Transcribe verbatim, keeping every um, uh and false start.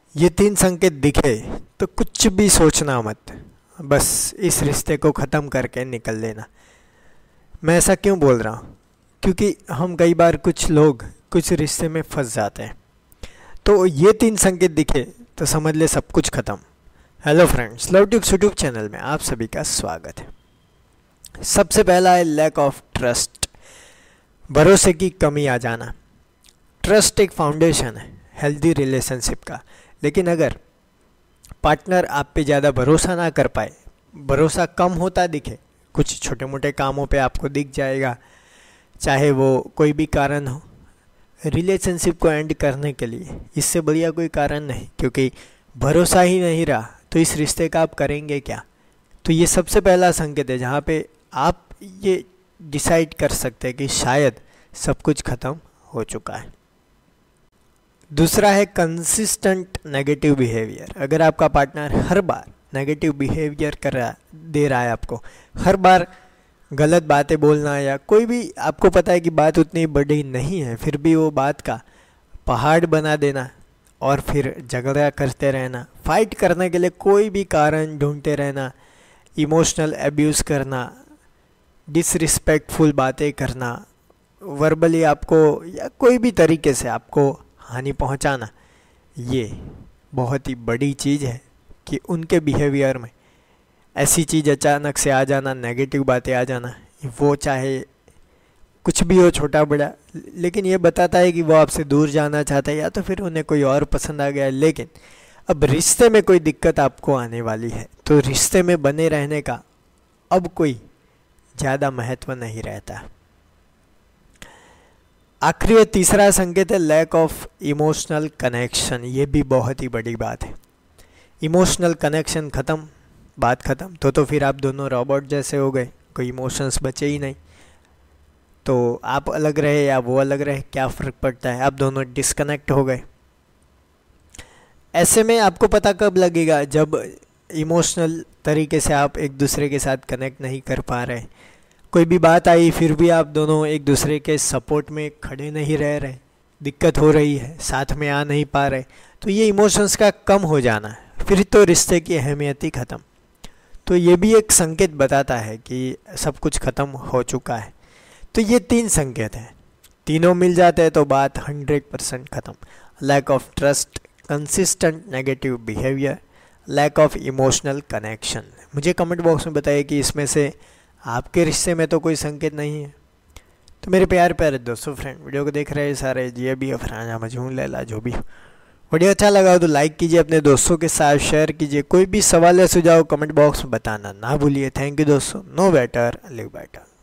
ये तीन संकेत दिखे तो कुछ भी सोचना मत, बस इस रिश्ते को ख़त्म करके निकल लेना। मैं ऐसा क्यों बोल रहा हूँ? क्योंकि हम कई बार कुछ लोग कुछ रिश्ते में फंस जाते हैं, तो ये तीन संकेत दिखे तो समझ ले सब कुछ ख़त्म। Hello friends, love tube YouTube channel में आप सभी का स्वागत है। सबसे पहला है लैक ऑफ ट्रस्ट, भरोसे की कमी आ जाना। ट्रस्ट एक फाउंडेशन है हेल्दी रिलेशनशिप का, लेकिन अगर पार्टनर आप पे ज़्यादा भरोसा ना कर पाए, भरोसा कम होता दिखे, कुछ छोटे मोटे कामों पे आपको दिख जाएगा, चाहे वो कोई भी कारण हो, रिलेशनशिप को एंड करने के लिए इससे बढ़िया कोई कारण नहीं, क्योंकि भरोसा ही नहीं रहा तो इस रिश्ते का आप करेंगे क्या। तो ये सबसे पहला संकेत है जहाँ पे आप ये डिसाइड कर सकते हैं कि शायद सब कुछ ख़त्म हो चुका है। दूसरा है कंसिस्टेंट नेगेटिव बिहेवियर। अगर आपका पार्टनर हर बार नेगेटिव बिहेवियर कर रहा दे रहा है आपको, हर बार गलत बातें बोलना, या कोई भी आपको पता है कि बात उतनी बड़ी नहीं है फिर भी वो बात का पहाड़ बना देना और फिर झगड़ा करते रहना, फाइट करने के लिए कोई भी कारण ढूंढते रहना, इमोशनल एब्यूज़ करना, डिसरिस्पेक्टफुल बातें करना, वर्बली आपको या कोई भी तरीके से आपको हानि पहुंचाना, ये बहुत ही बड़ी चीज़ है कि उनके बिहेवियर में ऐसी चीज़ अचानक से आ जाना, नेगेटिव बातें आ जाना, वो चाहे कुछ भी हो, छोटा बड़ा, लेकिन ये बताता है कि वो आपसे दूर जाना चाहता है या तो फिर उन्हें कोई और पसंद आ गया है। लेकिन अब रिश्ते में कोई दिक्कत आपको आने वाली है तो रिश्ते में बने रहने का अब कोई ज़्यादा महत्व नहीं रहता। आखिरी तीसरा संकेत है लैक ऑफ इमोशनल कनेक्शन। ये भी बहुत ही बड़ी बात है। इमोशनल कनेक्शन ख़त्म, बात ख़त्म, तो तो फिर आप दोनों रोबोट जैसे हो गए, कोई इमोशंस बचे ही नहीं। तो आप अलग रहे या वो अलग रहे, क्या फ़र्क पड़ता है, आप दोनों डिस्कनेक्ट हो गए। ऐसे में आपको पता कब लगेगा? जब इमोशनल तरीके से आप एक दूसरे के साथ कनेक्ट नहीं कर पा रहे, कोई भी बात आई फिर भी आप दोनों एक दूसरे के सपोर्ट में खड़े नहीं रह रहे, दिक्कत हो रही है, साथ में आ नहीं पा रहे, तो ये इमोशंस का कम हो जाना है, फिर तो रिश्ते की अहमियत ही ख़त्म। तो ये भी एक संकेत बताता है कि सब कुछ ख़त्म हो चुका है। तो ये तीन संकेत हैं, तीनों मिल जाते हैं तो बात हंड्रेड परसेंट ख़त्म। Lack of trust, consistent negative behaviour, lack of emotional connection. मुझे कमेंट बॉक्स में बताइए कि इसमें से आपके रिश्ते में तो कोई संकेत नहीं है। तो मेरे प्यार प्यारे दोस्तों, फ्रेंड, वीडियो को देख रहे सारे जी भी अफराना मजहून लैला जो भी, वीडियो अच्छा लगा हो तो लाइक कीजिए, अपने दोस्तों के साथ शेयर कीजिए। कोई भी सवाल या सुझाव कमेंट बॉक्स में बताना ना भूलिए। थैंक यू दोस्तों। Know better live better.